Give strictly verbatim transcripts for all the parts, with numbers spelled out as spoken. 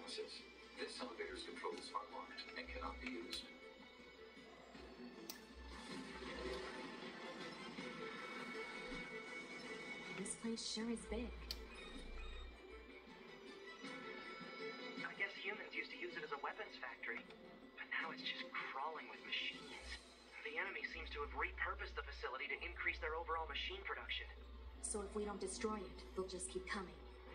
Analysis. This elevator's controls are locked and cannot be used. This place sure is big. I guess humans used to use it as a weapons factory, but now it's just crawling with machines. The enemy seems to have repurposed the facility to increase their overall machine production. So if we don't destroy it, they'll just keep coming.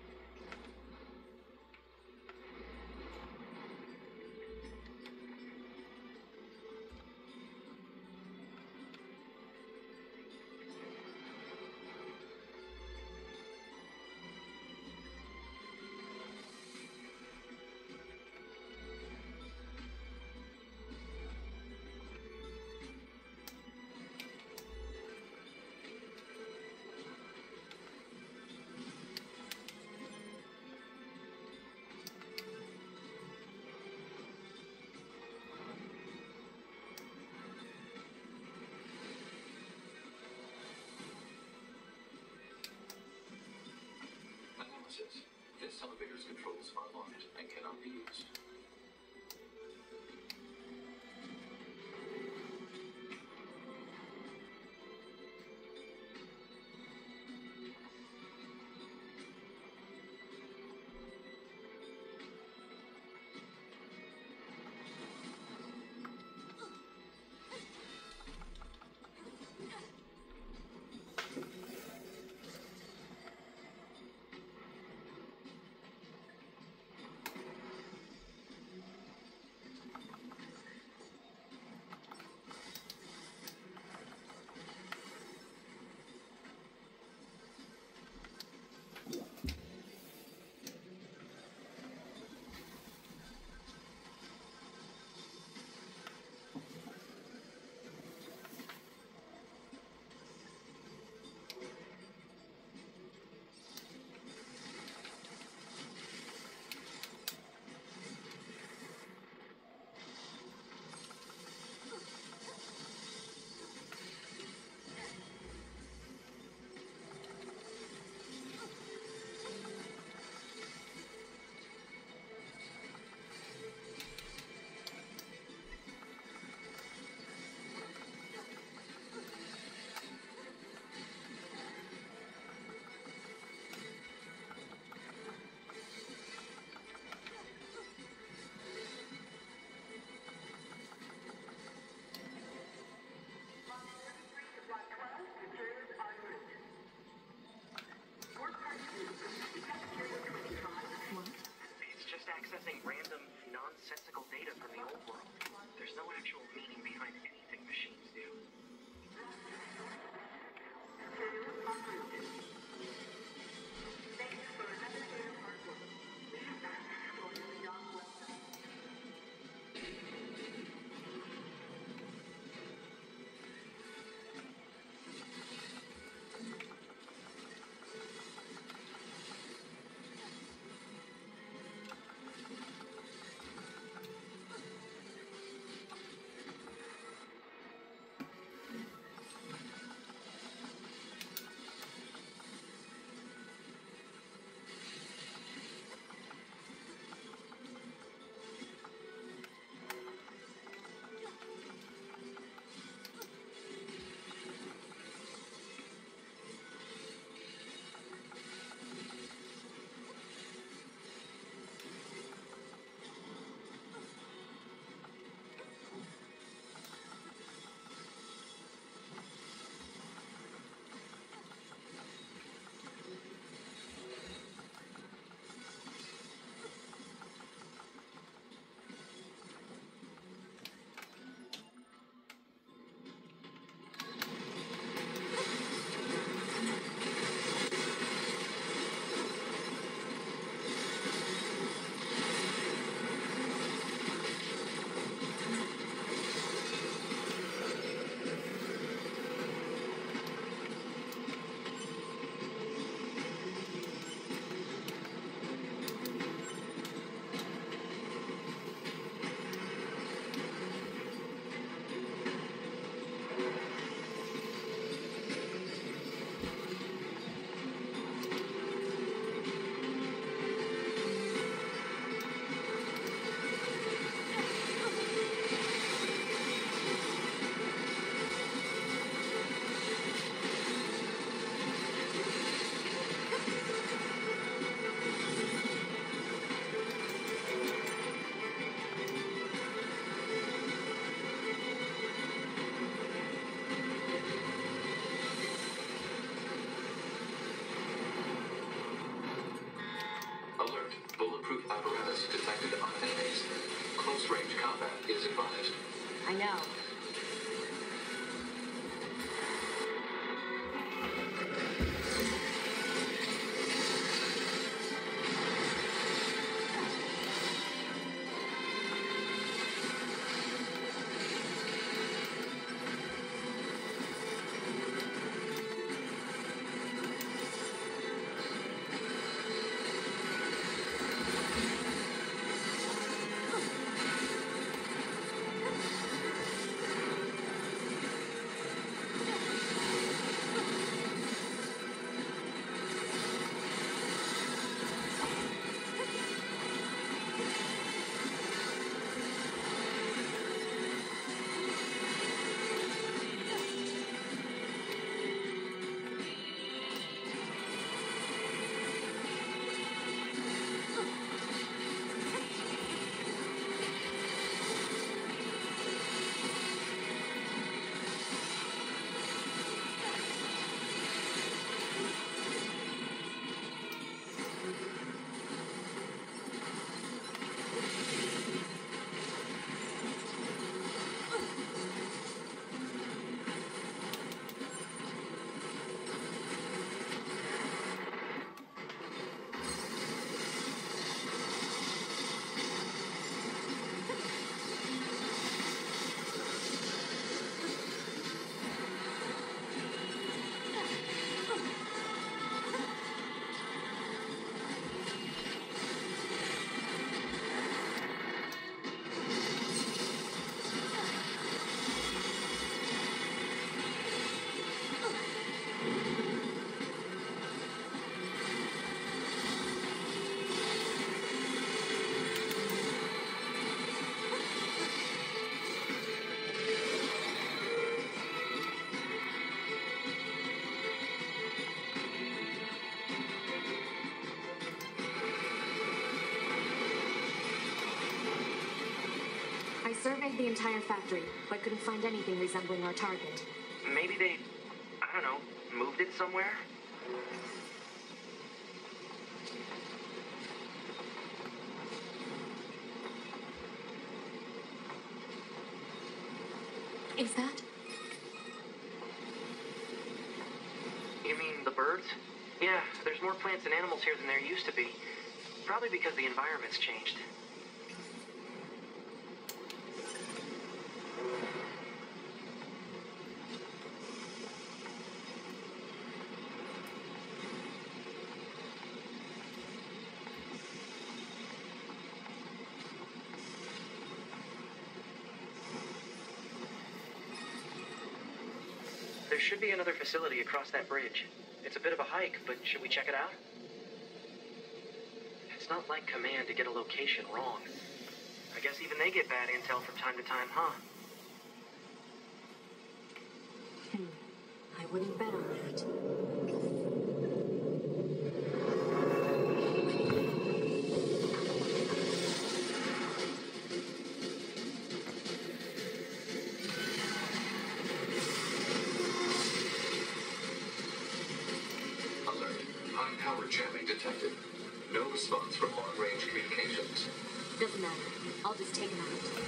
Analysis. This elevator's controls are locked and cannot be used. know. I surveyed the entire factory, but couldn't find anything resembling our target. Maybe they, I don't know, moved it somewhere? Is that? You mean the birds? Yeah, there's more plants and animals here than there used to be. Probably because the environment's changed. There should be another facility across that bridge. It's a bit of a hike, but should we check it out? It's not like Command to get a location wrong. I guess even they get bad intel from time to time, huh? Hmm. I wouldn't bet on that. Power jamming detected. No response from long-range communications. Doesn't matter. I'll just take him out.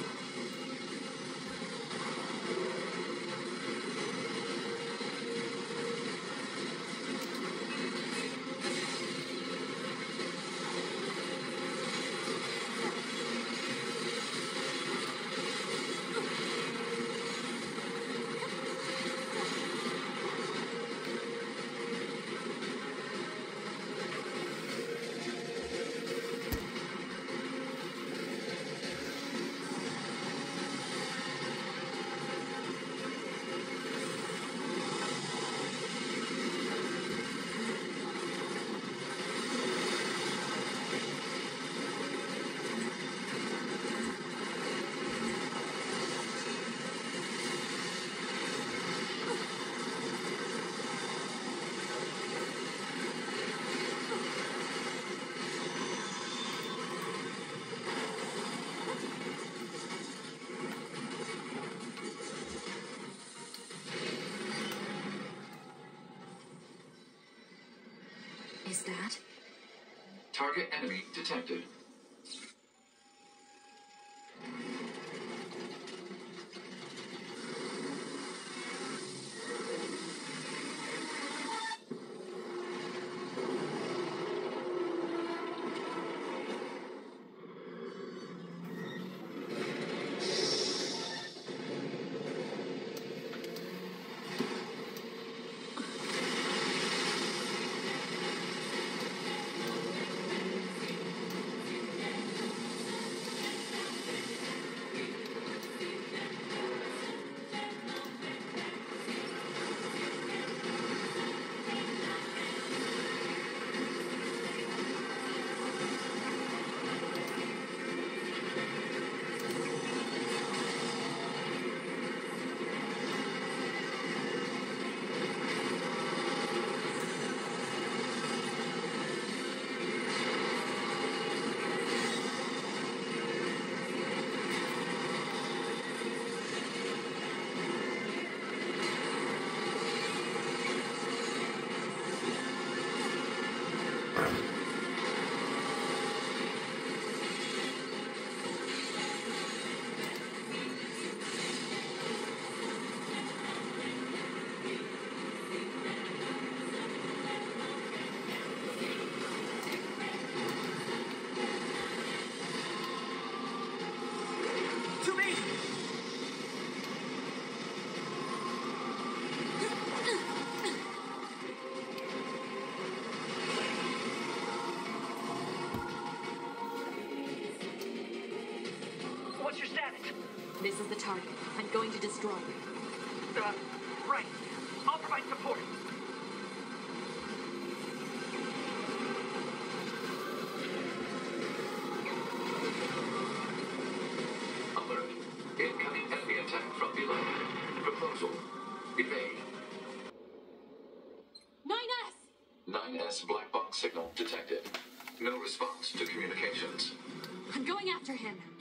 Is that? Target enemy detected. This is the target. I'm going to destroy it. Uh, right. I'll provide support. Alert. Incoming enemy attack from below. Proposal. Evade. nine S! nine S black box signal detected. No response to communications. I'm going after him.